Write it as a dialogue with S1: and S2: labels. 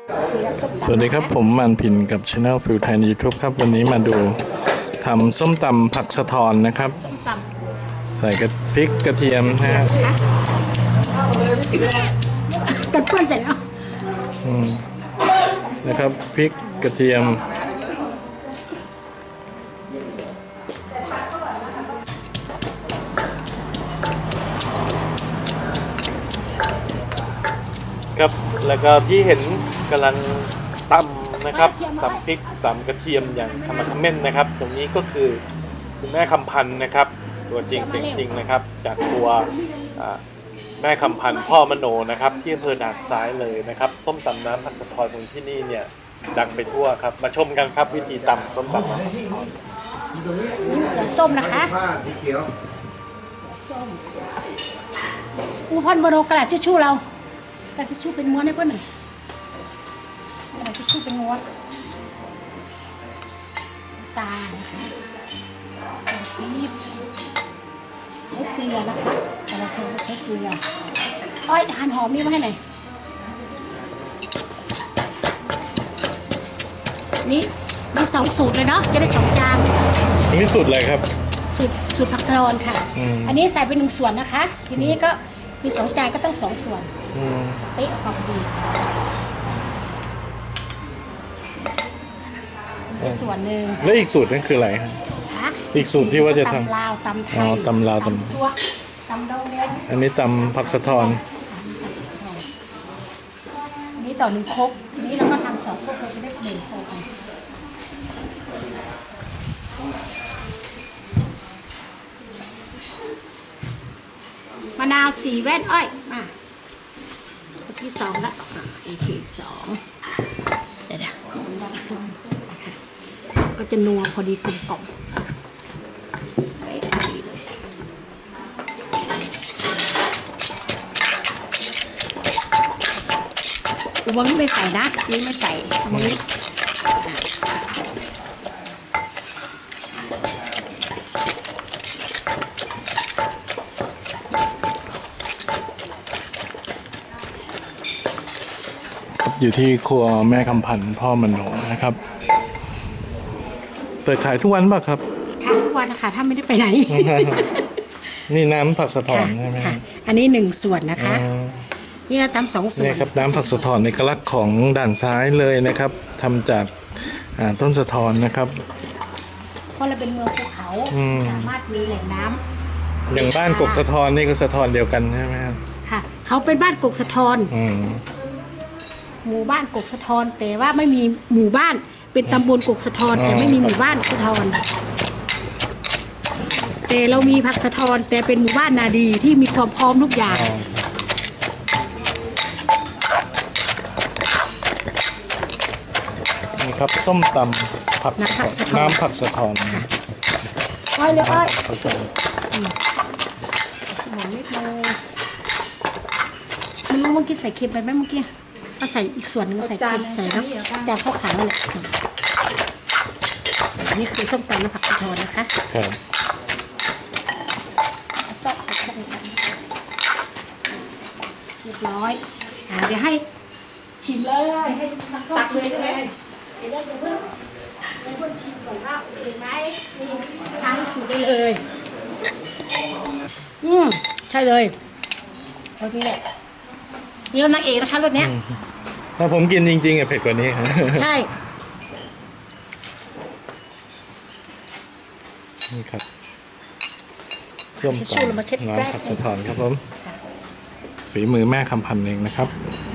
S1: สวัสดีครับผมมันพินกับช anel ฟิวไทยใน YouTube ครับวันนี้มาดูทำส้มตำผักสะทอนนะครับใส่กระพริกกระเทียมนะฮะ
S2: กันเปื้อนเสร็จแล้ว
S1: นะครับพริกกระเทียมครับแล้วก็ที่เห็นกำลังตำนะครับตำพริกตำกระเทียมอย่างขมักเขม้นนะครับตรงนี้ก็คือคุณแม่คำพันธ์นะครับตัวจริงเสียงจริงนะครับจากตัวแม่คำพันธ์พ่อมโนนะครับที่อำเภอด่านซ้ายเลยนะครับส้มตำน้ำผักสะทอนตรงที่นี่เนี่ยดังไปทั่วครับมาชมกันครับวิธีตำส้มตำ
S2: นี่เกลือส้มนะคะ
S3: สีเขียว
S2: ส้มอูพอนโบโรกระดาษทิชชู่เรากระดาษทิชชู่เป็นม้วนให้เพื่อนหน่อยกระดาษทิชชู่เป็นม้วนตานะคะใส่ปี๊บใช้เกลือนะคะแต่ละโซนจะใช้เกลืออ้อยหั่นหอมนี่มาให้หน่อยนี่มี2 สูตรเลยเนาะจะได้2 จาน
S1: นี่สูตรอะไรครับ
S2: สูตรผักสะทอนค่ะอันนี้ใส่ไป1 ส่วนนะคะทีนี้ก็มี2 จานก็ต้อง2 ส่วนเป๊ะพอดีอีกส่วนหนึ่ง
S1: แล้วอีกสูตรนึงคืออะไรอีกสูตรที่ว่าจะทำ
S2: ตำลาวตำไทย
S1: ตำลาวต
S2: ำซัวตำดองเนี้ย
S1: อันนี้ตำผักสะทอน
S2: อันนี้ต่อ1 ครกทีนี้เราก็ทำ2 ครกเราจะได้1 ครกมะนาว4 แว่นอ้อยมาที่2แล้วอีกที่2เดี๋ยวก็จะนัวพอดีกลมกล่อมอุบังไม่ใส่นะนี่ไม่ใส่อุบังนี้
S1: อยู่ที่ครัวแม่คำพันธ์พ่อมโนนะครับเปิดขายทุกวันป่ะครับ
S2: ขายทุกวันนะคะถ้าไม่ได้ไปไหน
S1: นี่น้ำผักสะทอนใช่ไหม
S2: อันนี้1 ส่วนนะคะนี่เราทำ2 ส่วน
S1: นี่ครับน้ำผักสะทอนในกลักของด่านซ้ายเลยนะครับทำจากต้นสะทอนนะครับ
S2: เพราะเราเป็นเมืองภูเขาสามารถมีแหล่งน้ำ
S1: อย่างบ้านกกสะทอนนี่ก็สะทอนเดียวกันใช่ไหมครับ
S2: ค่ะเขาเป็นบ้านกกสะทอนหมู่บ้านกกสะทอนแต่ว่าไม่มีหมู่บ้านเป็นตำบลกกสะทอนแต่ไม่มีหมู่บ้านสะทอนแต่เรามีผักสะทอนแต่เป็นหมู่บ้านนาดีที่มีความพร้อมทุกอย่าง
S1: นี่ครับส้มตำผักน้ำผักสะทอน
S2: อ้อยเลยอ้อยสมองนิดเลยไม่รู้เมื่อกี้ใส่เค็มไปไหมเมื่อกี้ก็ใส่อีกส่วนนึงใส่เค็มใส่แล้วจานข้าวขาวนั่นแหละนี่คือส้มตำน้ำผักสะทอนนะคะซอกไปข้างในเรียบร้อยเดี๋ยวให้ชิมเลยให้ตักเลยได้ไหมเดี๋ยวเพื่อนชิมก่อนว่าเห็นไหมนี่ทานสูตรได้เลยใช่เลยรสนี้แหละนี่รสนางเอกนะคะรสเนี้ย
S1: ถ้าผมกินจริงๆเผ็ดกว่านี้
S2: ใช่
S1: นี่ครับส้มตำน้ำผักสะทอนครับผมฝีมือแม่คำพันธ์เองนะครับ